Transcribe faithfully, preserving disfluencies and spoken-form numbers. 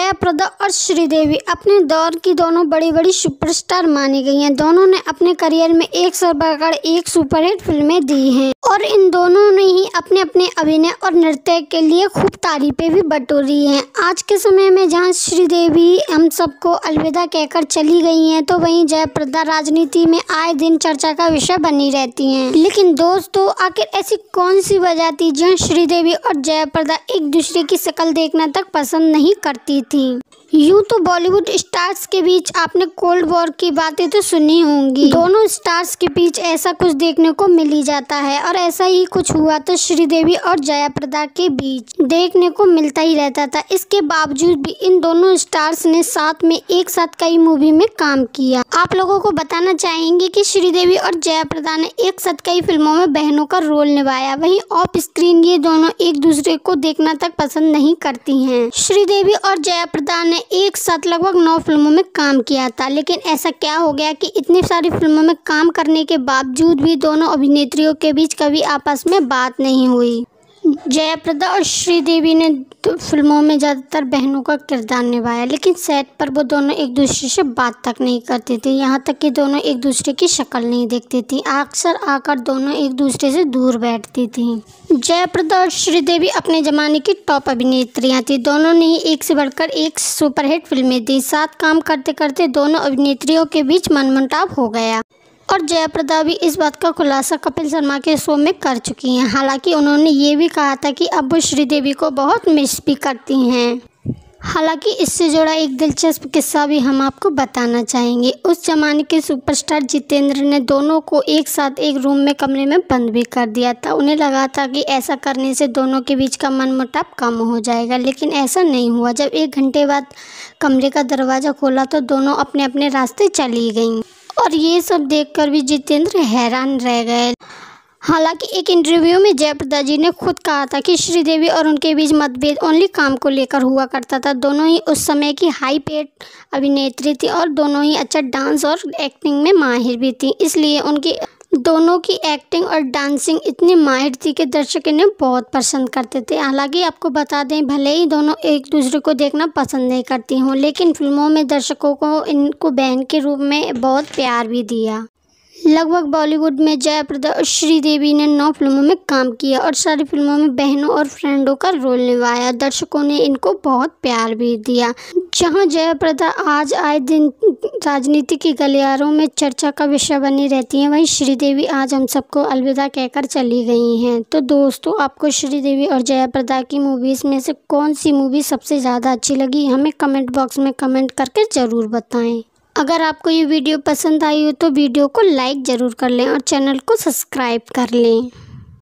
जयाप्रदा और श्रीदेवी अपने दौर की दोनों बड़ी बड़ी सुपरस्टार मानी गई हैं। दोनों ने अपने करियर में एक से बढ़कर एक सुपरहिट फिल्में दी हैं और इन दोनों ने ही अपने अपने अभिनय और नृत्य के लिए खूब तारीफें भी बटोरी हैं। आज के समय में जहां श्रीदेवी हम सबको अलविदा कहकर चली गई हैं, तो वहीं जयाप्रदा राजनीति में आए दिन चर्चा का विषय बनी रहती हैं। लेकिन दोस्तों, आखिर ऐसी कौन सी वजह थी जहां श्रीदेवी और जयाप्रदा एक दूसरे की शक्ल देखना तक पसंद नहीं करती थी? यूं तो बॉलीवुड स्टार्स के बीच आपने कोल्ड वॉर की बातें तो सुनी होंगी। दोनों स्टार्स के बीच ऐसा कुछ देखने को मिल ही जाता है और ऐसा ही कुछ हुआ तो श्रीदेवी और जयाप्रदा के बीच देखने को मिलता ही रहता था। इसके बावजूद भी इन दोनों स्टार्स ने साथ में एक साथ कई मूवी में काम किया। आप लोगों को बताना चाहेंगे कि श्रीदेवी और जयाप्रदा ने एक साथ कई फिल्मों में बहनों का रोल निभाया। वहीं ऑफ स्क्रीन ये दोनों एक दूसरे को देखना तक पसंद नहीं करती हैं। श्रीदेवी और जयाप्रदा ने एक साथ लगभग नौ फिल्मों में काम किया था, लेकिन ऐसा क्या हो गया कि इतनी सारी फिल्मों में काम करने के बावजूद भी दोनों अभिनेत्रियों के बीच कभी आपस में बात नहीं हुई। जयाप्रदा और श्रीदेवी ने तो फिल्मों में ज़्यादातर बहनों का किरदार निभाया, लेकिन सेट पर वो दोनों एक दूसरे से बात तक नहीं करती थी। यहाँ तक कि दोनों एक दूसरे की शक्ल नहीं देखती थी। अक्सर आकर दोनों एक दूसरे से दूर बैठती थी। जयाप्रदा और श्रीदेवी अपने ज़माने की टॉप अभिनेत्रियाँ थी। दोनों ने ही एक से बढ़कर एक सुपरहिट फिल्में दी। साथ काम करते करते दोनों अभिनेत्रियों के बीच मनमुटाव हो गया और जयाप्रदा भी इस बात का खुलासा कपिल शर्मा के शो में कर चुकी हैं। हालांकि उन्होंने ये भी कहा था कि अब वो श्रीदेवी को बहुत मिस भी करती हैं। हालांकि इससे जुड़ा एक दिलचस्प किस्सा भी हम आपको बताना चाहेंगे। उस जमाने के सुपरस्टार जितेंद्र ने दोनों को एक साथ एक रूम में कमरे में बंद भी कर दिया था। उन्हें लगा था कि ऐसा करने से दोनों के बीच का मनमुटाव कम हो जाएगा, लेकिन ऐसा नहीं हुआ। जब एक घंटे बाद कमरे का दरवाज़ा खोला तो दोनों अपने अपने रास्ते चली गईं और ये सब देखकर भी जितेंद्र हैरान रह गए। हालांकि एक इंटरव्यू में जयाप्रदा जी ने खुद कहा था कि श्रीदेवी और उनके बीच मतभेद ओनली काम को लेकर हुआ करता था। दोनों ही उस समय की हाई पेड अभिनेत्री थी और दोनों ही अच्छा डांस और एक्टिंग में माहिर भी थी। इसलिए उनकी दोनों की एक्टिंग और डांसिंग इतनी माहिर थी कि दर्शक इन्हें बहुत पसंद करते थे। हालांकि आपको बता दें, भले ही दोनों एक दूसरे को देखना पसंद नहीं करती हों, लेकिन फिल्मों में दर्शकों को इनको बहन के रूप में बहुत प्यार भी दिया। लगभग बॉलीवुड में जयाप्रदा और श्रीदेवी ने नौ फिल्मों में काम किया और सारी फिल्मों में बहनों और फ्रेंडों का रोल निभाया। दर्शकों ने इनको बहुत प्यार भी दिया। जहां जयाप्रदा आज आए दिन राजनीति की गलियारों में चर्चा का विषय बनी रहती हैं, वहीं श्रीदेवी आज हम सबको अलविदा कहकर चली गई हैं। तो दोस्तों, आपको श्रीदेवी और जयाप्रदा की मूवीज़ में से कौन सी मूवी सबसे ज़्यादा अच्छी लगी, हमें कमेंट बॉक्स में कमेंट करके ज़रूर बताएं। अगर आपको ये वीडियो पसंद आई हो तो वीडियो को लाइक ज़रूर कर लें और चैनल को सब्सक्राइब कर लें।